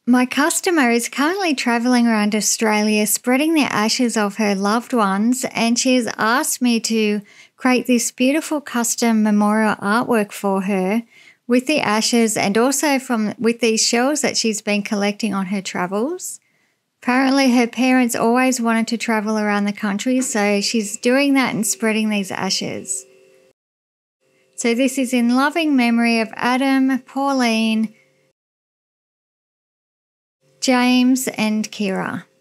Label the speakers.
Speaker 1: My customer is currently travelling around Australia spreading the ashes of her loved ones, and she has asked me to create this beautiful custom memorial artwork for her with the ashes and also with these shells that she's been collecting on her travels. Apparently her parents always wanted to travel around the country, so she's doing that and spreading these ashes. So this is in loving memory of Adam, Pauline, James and Kirra.